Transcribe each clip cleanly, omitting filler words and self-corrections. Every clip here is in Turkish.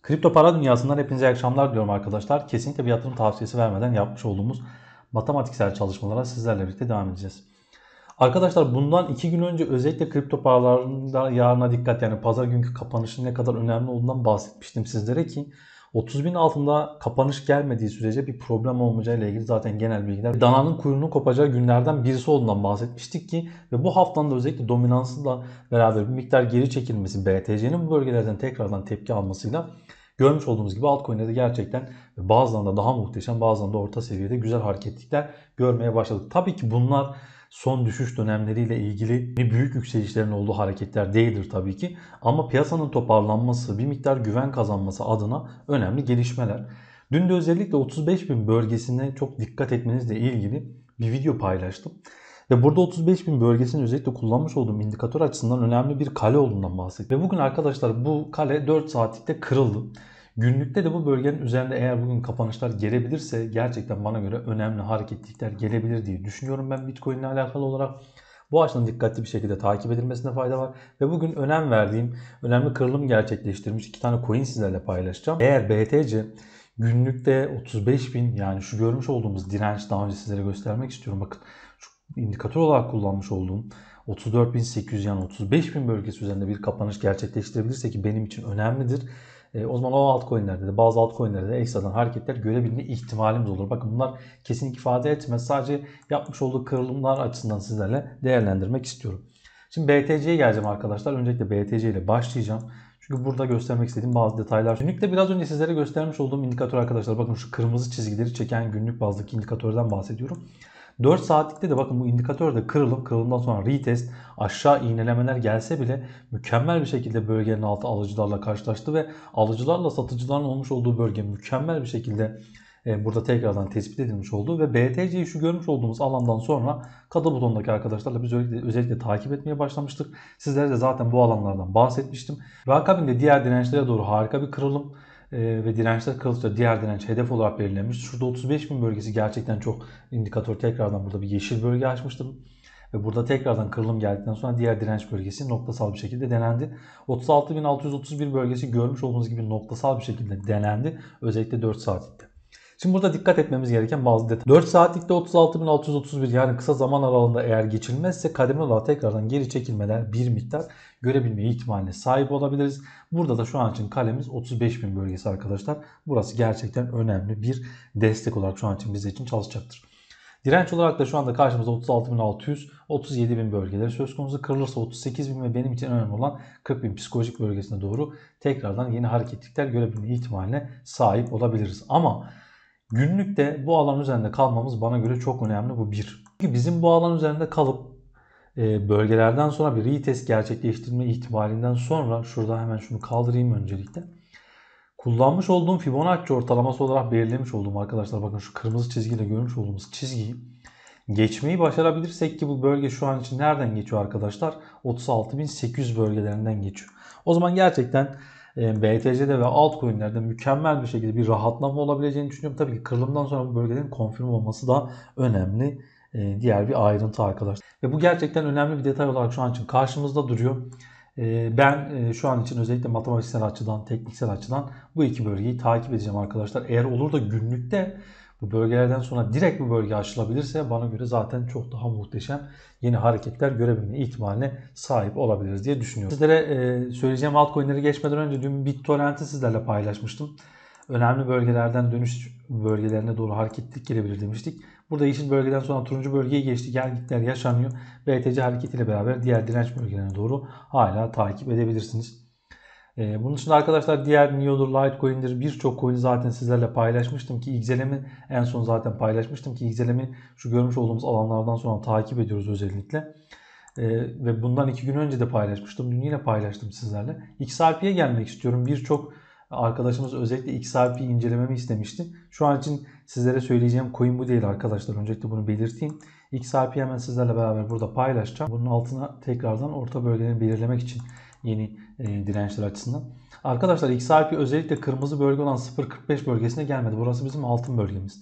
Kripto para dünyasından hepinize iyi akşamlar diliyorum arkadaşlar. Kesinlikle bir yatırım tavsiyesi vermeden yapmış olduğumuz matematiksel çalışmalara sizlerle birlikte devam edeceğiz. Arkadaşlar bundan 2 gün önce özellikle kripto paralarında yarına dikkat, yani pazar günkü kapanışın ne kadar önemli olduğundan bahsetmiştim sizlere ki 30 bin altında kapanış gelmediği sürece bir problem olmayacağı ile ilgili zaten genel bilgiler, dananın kuyruğunun kopacağı günlerden birisi olduğundan bahsetmiştik ki ve bu haftanın da özellikle dominansıyla beraber bir miktar geri çekilmesi, BTC'nin bu bölgelerden tekrardan tepki almasıyla görmüş olduğumuz gibi altcoin'lerde gerçekten bazılarında daha muhteşem, bazılarında orta seviyede güzel hareketlikler görmeye başladık. Tabii ki bunlar son düşüş dönemleriyle ilgili bir büyük yükselişlerin olduğu hareketler değildir tabii ki. Ama piyasanın toparlanması, bir miktar güven kazanması adına önemli gelişmeler. Dün de özellikle 35.000 bölgesine çok dikkat etmenizle ilgili bir video paylaştım. Ve burada 35.000 bölgesini özellikle kullanmış olduğum indikatör açısından önemli bir kale olduğundan bahsettim. Ve bugün arkadaşlar bu kale 4 saatlikte kırıldı. Günlükte de bu bölgenin üzerinde eğer bugün kapanışlar gelebilirse gerçekten bana göre önemli hareketlilikler gelebilir diye düşünüyorum ben Bitcoin ile alakalı olarak. Bu açıdan dikkatli bir şekilde takip edilmesine fayda var. Ve bugün önem verdiğim, önemli kırılım gerçekleştirmiş 2 tane coin sizlerle paylaşacağım. Eğer BTC günlükte 35.000, yani şu görmüş olduğumuz direnç, daha önce sizlere göstermek istiyorum. Bakın şu indikatör olarak kullanmış olduğum 34.800, yani 35.000 bölgesi üzerinde bir kapanış gerçekleştirebilirse ki benim için önemlidir. O zaman o altcoin'lerde de bazı altcoin'lerde de ekstradan hareketler görebilme ihtimalimiz olur. Bakın bunlar kesin ifade etmez. Sadece yapmış olduğu kırılımlar açısından sizlerle değerlendirmek istiyorum. Şimdi BTC'ye geleceğim arkadaşlar. Öncelikle BTC ile başlayacağım. Çünkü burada göstermek istediğim bazı detaylar. Günlükte biraz önce sizlere göstermiş olduğum indikatör arkadaşlar. Bakın şu kırmızı çizgileri çeken günlük bazdaki indikatörden bahsediyorum. 4 saatlikte de bakın bu indikatörde kırılımdan sonra retest, aşağı iğnelemeler gelse bile mükemmel bir şekilde bölgenin altı alıcılarla karşılaştı ve alıcılarla satıcıların olmuş olduğu bölge mükemmel bir şekilde burada tekrardan tespit edilmiş oldu ve BTC'yi şu görmüş olduğumuz alandan sonra kadı butondaki arkadaşlarla biz özellikle takip etmeye başlamıştık. Sizlere de zaten bu alanlardan bahsetmiştim. Ve akabinde diğer dirençlere doğru harika bir kırılım ve dirençler kırılınca diğer direnç hedef olarak belirlenmiş. Şurada 35.000 bölgesi gerçekten çok indikatör, tekrardan burada bir yeşil bölge açmıştım. Ve burada tekrardan kırılım geldikten sonra diğer direnç bölgesi noktasal bir şekilde denendi. 36.631 bölgesi görmüş olduğunuz gibi noktasal bir şekilde denendi. Özellikle 4 saatlikte. Şimdi burada dikkat etmemiz gereken bazı detaylar. 4 saatlikte 36.631, yani kısa zaman aralığında eğer geçilmezse kademeli olarak tekrardan geri çekilmeler bir miktar görebilme ihtimaline sahip olabiliriz. Burada da şu an için kalemiz 35.000 bölgesi arkadaşlar. Burası gerçekten önemli bir destek olarak şu an için bize için çalışacaktır. Direnç olarak da şu anda karşımızda 36.600, 37.000 bölgeleri söz konusu. Kırılırsa 38.000 ve benim için önemli olan 40.000 psikolojik bölgesine doğru tekrardan yeni hareketlikler görebilme ihtimaline sahip olabiliriz. Ama günlükte bu alan üzerinde kalmamız bana göre çok önemli, bu bir. Çünkü bizim bu alan üzerinde kalıp bölgelerden sonra bir retest gerçekleştirme ihtimalinden sonra, şurada hemen şunu kaldırayım öncelikle. Kullanmış olduğum Fibonacci ortalaması olarak belirlemiş olduğum arkadaşlar, bakın şu kırmızı çizgiyle görmüş olduğumuz çizgiyi geçmeyi başarabilirsek ki bu bölge şu an için nereden geçiyor arkadaşlar? 36.800 bölgelerinden geçiyor. O zaman gerçekten BTC'de ve altcoin'lerde mükemmel bir şekilde bir rahatlama olabileceğini düşünüyorum. Tabii ki kırılımdan sonra bu bölgelerin konfirm olması da önemli. Diğer bir ayrıntı arkadaşlar. Ve bu gerçekten önemli bir detay olarak şu an için karşımızda duruyor. Ben şu an için özellikle matematiksel açıdan, tekniksel açıdan bu iki bölgeyi takip edeceğim arkadaşlar. Eğer olur da günlükte bu bölgelerden sonra direkt bu bölge aşılabilirse bana göre zaten çok daha muhteşem yeni hareketler görebilme ihtimaline sahip olabiliriz diye düşünüyorum. Sizlere söyleyeceğim altcoin'leri geçmeden önce dün BitTorrent'i sizlerle paylaşmıştım. Önemli bölgelerden dönüş bölgelerine doğru hareketlilik gelebilir demiştik. Burada yeşil bölgeden sonra turuncu bölgeye geçti. Gelgitler yaşanıyor. BTC hareketiyle beraber diğer direnç bölgelerine doğru hala takip edebilirsiniz. Bunun dışında arkadaşlar diğer Neo'dur, Litecoin'dir, birçok coin'i zaten sizlerle paylaşmıştım ki XLM'i en son zaten paylaşmıştım ki XLM'i şu görmüş olduğumuz alanlardan sonra takip ediyoruz özellikle. Ve bundan 2 gün önce de paylaşmıştım. Dün yine paylaştım sizlerle. XRP'ye gelmek istiyorum. Birçok arkadaşımız özellikle XRP'yi incelememi istemişti. Şu an için sizlere söyleyeceğim coin bu değil arkadaşlar. Öncelikle bunu belirteyim. XRP'yi hemen sizlerle beraber burada paylaşacağım. Bunun altına tekrardan orta bölgelerini belirlemek için yeni dirençler açısından. Arkadaşlar XRP özellikle kırmızı bölge olan 0.45 bölgesine gelmedi. Burası bizim altın bölgemizdi.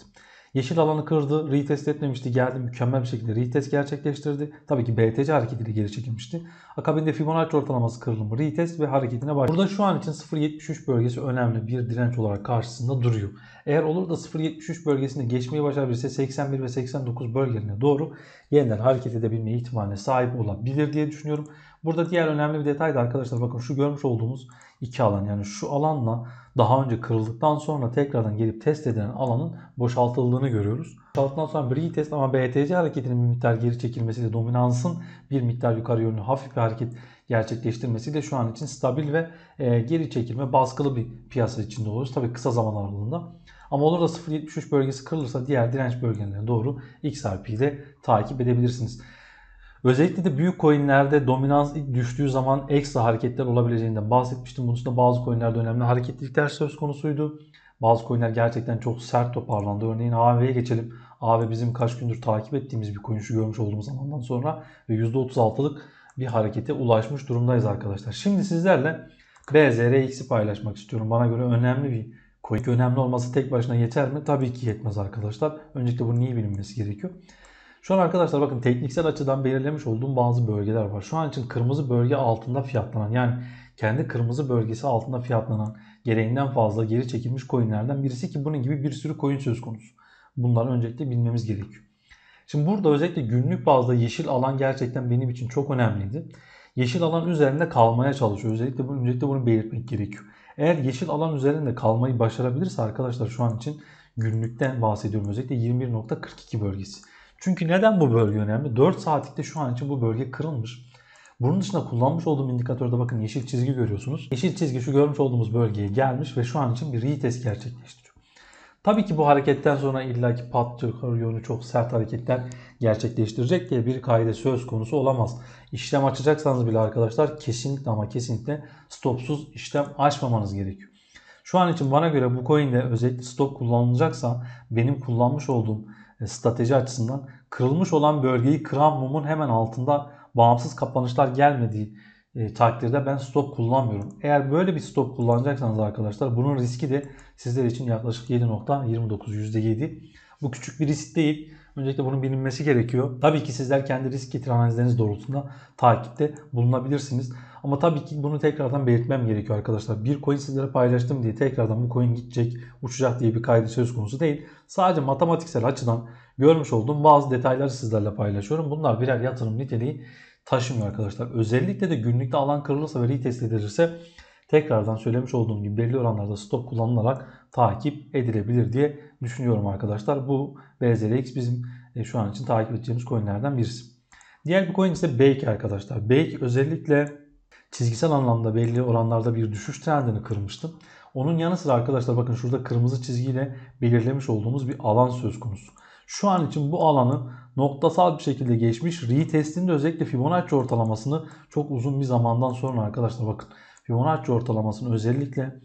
Yeşil alanı kırdı, retest etmemişti, geldi mükemmel bir şekilde retest gerçekleştirdi. Tabii ki BTC hareketiyle geri çekilmişti. Akabinde Fibonacci ortalaması kırılımı, retest ve hareketine başladı. Burada şu an için 0.73 bölgesi önemli bir direnç olarak karşısında duruyor. Eğer olur da 0.73 bölgesini geçmeyi başarabilirse 81 ve 89 bölgelerine doğru yeniden hareket edebilme ihtimaline sahip olabilir diye düşünüyorum. Burada diğer önemli bir detay da arkadaşlar, bakın şu görmüş olduğumuz iki alan, yani şu alanla daha önce kırıldıktan sonra tekrardan gelip test edilen alanın boşaltıldığını görüyoruz. Boşalttıktan sonra bir retest ama BTC hareketinin bir miktar geri çekilmesiyle, dominansın bir miktar yukarı yönlü hafif bir hareket gerçekleştirmesiyle şu an için stabil ve geri çekilme baskılı bir piyasa içinde oluruz. Tabii kısa zaman aralığında. Ama olur da 0.73 bölgesi kırılırsa diğer direnç bölgelerine doğru XRP'yi de takip edebilirsiniz. Özellikle de büyük coinlerde dominans ilk düştüğü zaman ekstra hareketler olabileceğinden bahsetmiştim. Bunun dışında bazı coinlerde önemli hareketlilikler söz konusuydu. Bazı coinler gerçekten çok sert toparlandı. Örneğin AV'ye geçelim. AV bizim kaç gündür takip ettiğimiz bir coin, şu görmüş olduğumuz zamandan sonra ve %36'lık bir harekete ulaşmış durumdayız arkadaşlar. Şimdi sizlerle BZRX'i paylaşmak istiyorum. Bana göre önemli bir coin. Önemli olması tek başına yeter mi? Tabii ki yetmez arkadaşlar. Öncelikle bunun iyi bilinmesi gerekiyor. Şu an arkadaşlar bakın, tekniksel açıdan belirlemiş olduğum bazı bölgeler var. Şu an için kırmızı bölge altında fiyatlanan, yani kendi kırmızı bölgesi altında fiyatlanan, gereğinden fazla geri çekilmiş coinlerden birisi ki bunun gibi bir sürü coin söz konusu. Bunları öncelikle bilmemiz gerekiyor. Şimdi burada özellikle günlük bazda yeşil alan gerçekten benim için çok önemliydi. Yeşil alan üzerinde kalmaya çalışıyor. Öncelikle bunu belirtmek gerekiyor. Eğer yeşil alan üzerinde kalmayı başarabilirse arkadaşlar, şu an için günlükten bahsediyorum, özellikle 21.42 bölgesi. Çünkü neden bu bölge önemli? 4 saatlikte şu an için bu bölge kırılmış. Bunun dışında kullanmış olduğum indikatörde bakın yeşil çizgi görüyorsunuz. Yeşil çizgi şu görmüş olduğumuz bölgeye gelmiş ve şu an için bir retest gerçekleştiriyor. Tabii ki bu hareketten sonra illaki pat yönü çok sert hareketler gerçekleştirecek diye bir kaide söz konusu olamaz. İşlem açacaksanız bile arkadaşlar kesinlikle ama kesinlikle stopsuz işlem açmamanız gerekiyor. Şu an için bana göre bu coin'de özellikle stop kullanılacaksa benim kullanmış olduğum strateji açısından kırılmış olan bölgeyi kıran mumun hemen altında bağımsız kapanışlar gelmediği takdirde ben stop kullanmıyorum. Eğer böyle bir stop kullanacaksanız arkadaşlar, bunun riski de sizler için yaklaşık 7.29 %7. Bu küçük bir risk değil. Öncelikle bunun bilinmesi gerekiyor. Tabii ki sizler kendi risk getir analizleriniz doğrultusunda takipte bulunabilirsiniz. Ama tabii ki bunu tekrardan belirtmem gerekiyor arkadaşlar. Bir coin sizlere paylaştım diye tekrardan bu coin gidecek, uçacak diye bir kaydı söz konusu değil. Sadece matematiksel açıdan görmüş olduğum bazı detayları sizlerle paylaşıyorum. Bunlar birer yatırım niteliği taşımıyor arkadaşlar. Özellikle de günlükte alan kırılırsa ve retest edilirse tekrardan söylemiş olduğum gibi belli oranlarda stop kullanılarak takip edilebilir diye düşünüyorum arkadaşlar. Bu BZRX bizim şu an için takip edeceğimiz coinlerden birisi. Diğer bir coin ise BEYK arkadaşlar. BEYK özellikle çizgisel anlamda belli oranlarda bir düşüş trendini kırmıştı. Onun yanı sıra arkadaşlar bakın şurada kırmızı çizgiyle belirlemiş olduğumuz bir alan söz konusu. Şu an için bu alanı noktasal bir şekilde geçmiş. Retestinde özellikle Fibonacci ortalamasını çok uzun bir zamandan sonra arkadaşlar bakın Fibonacci ortalamasını özellikle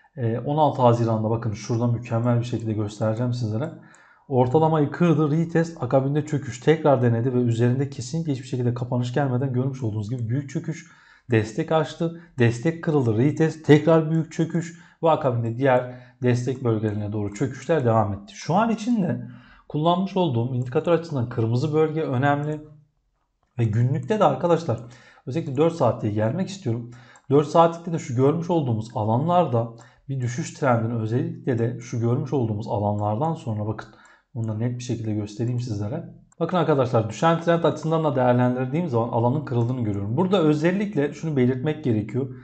16 Haziran'da bakın şurada mükemmel bir şekilde göstereceğim sizlere. Ortalamayı kırdı, retest, akabinde çöküş tekrar denedi ve üzerinde kesinlikle hiçbir şekilde kapanış gelmeden görmüş olduğunuz gibi büyük çöküş, destek açtı, destek kırıldı, retest, tekrar büyük çöküş ve akabinde diğer destek bölgelerine doğru çöküşler devam etti. Şu an için de kullanmış olduğum indikatör açısından kırmızı bölge önemli ve günlükte de arkadaşlar özellikle 4 saatliğe gelmek istiyorum. 4 saatlikte de şu görmüş olduğumuz alanlarda bir düşüş trendini, özellikle de şu görmüş olduğumuz alanlardan sonra bakın bunu da net bir şekilde göstereyim sizlere. Bakın arkadaşlar düşen trend açısından da değerlendirdiğim zaman alanın kırıldığını görüyorum. Burada özellikle şunu belirtmek gerekiyor.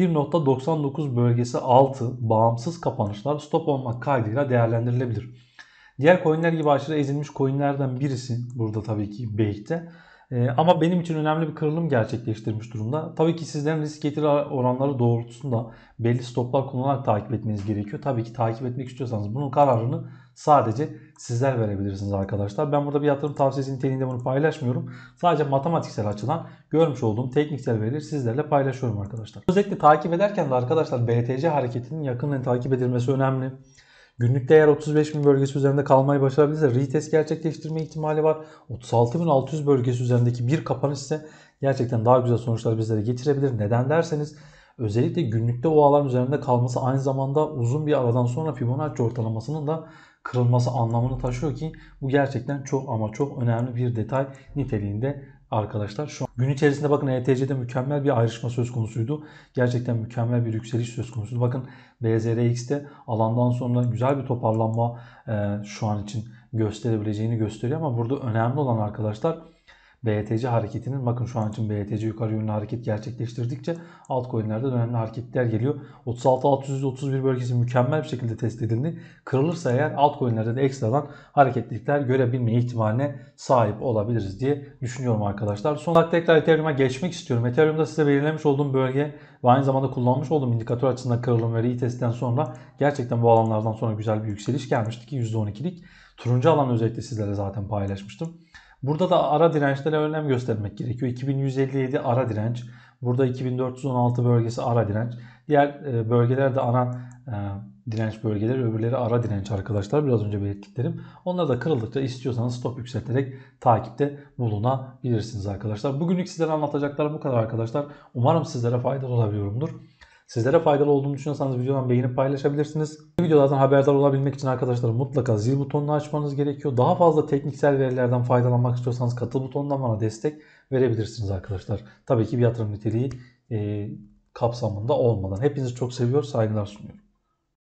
1.99 bölgesi altı bağımsız kapanışlar stop olmak kaydıyla değerlendirilebilir. Diğer coinler gibi aşırı ezilmiş coinlerden birisi burada tabii ki BEYK'te. Ama benim için önemli bir kırılım gerçekleştirmiş durumda. Tabii ki sizlerin risk getiri oranları doğrultusunda belli stoplar kullanarak takip etmeniz gerekiyor. Tabii ki takip etmek istiyorsanız bunun kararını sadece sizler verebilirsiniz arkadaşlar. Ben burada bir yatırım tavsiyesi niteliğinde bunu paylaşmıyorum. Sadece matematiksel açıdan görmüş olduğum tekniksel verileri sizlerle paylaşıyorum arkadaşlar. Özellikle takip ederken de arkadaşlar BTC hareketinin yakından takip edilmesi önemli. Günlük değer 35.000 bölgesi üzerinde kalmayı başarabilirse retest gerçekleştirme ihtimali var. 36.600 bölgesi üzerindeki bir kapanış ise gerçekten daha güzel sonuçlar bizlere getirebilir. Neden derseniz özellikle günlükte o alan üzerinde kalması aynı zamanda uzun bir aradan sonra Fibonacci ortalamasının da kırılması anlamını taşıyor ki bu gerçekten çok ama çok önemli bir detay niteliğinde arkadaşlar. Şu an gün içerisinde bakın ETC'de mükemmel bir ayrışma söz konusuydu. Gerçekten mükemmel bir yükseliş söz konusuydu. Bakın BZRX'te alandan sonra güzel bir toparlanma şu an için gösterebileceğini gösteriyor ama burada önemli olan arkadaşlar BTC hareketinin, bakın şu an için BTC yukarı yönlü hareket gerçekleştirdikçe altcoin'lerde önemli hareketler geliyor. 36.631 bölgesi mükemmel bir şekilde test edildi. Kırılırsa eğer altcoin'lerde de ekstradan hareketlilikler görebilme ihtimaline sahip olabiliriz diye düşünüyorum arkadaşlar. Son olarak tekrar Ethereum'a geçmek istiyorum. Ethereum'da size belirlemiş olduğum bölge ve aynı zamanda kullanmış olduğum indikatör açısından kırılım ve retestten sonra gerçekten bu alanlardan sonra güzel bir yükseliş gelmişti ki %12'lik. Turuncu alan özellikle sizlere zaten paylaşmıştım. Burada da ara dirençlere önem göstermek gerekiyor. 2157 ara direnç. Burada 2416 bölgesi ara direnç. Diğer bölgeler de ana direnç bölgeleri, öbürleri ara direnç arkadaşlar. Biraz önce belirttiklerim. Onlar da kırıldıkça istiyorsanız stop yükselterek takipte bulunabilirsiniz arkadaşlar. Bugünlük sizlere anlatacaklarım bu kadar arkadaşlar. Umarım sizlere faydalı olabiliyorumdur. Sizlere faydalı olduğunu düşünüyorsanız videodan beğenip paylaşabilirsiniz. Bu videolardan haberdar olabilmek için arkadaşlar mutlaka zil butonunu açmanız gerekiyor. Daha fazla tekniksel verilerden faydalanmak istiyorsanız katıl butonundan bana destek verebilirsiniz arkadaşlar. Tabii ki bir yatırım niteliği kapsamında olmadan. Hepinizi çok seviyor, saygılar sunuyorum.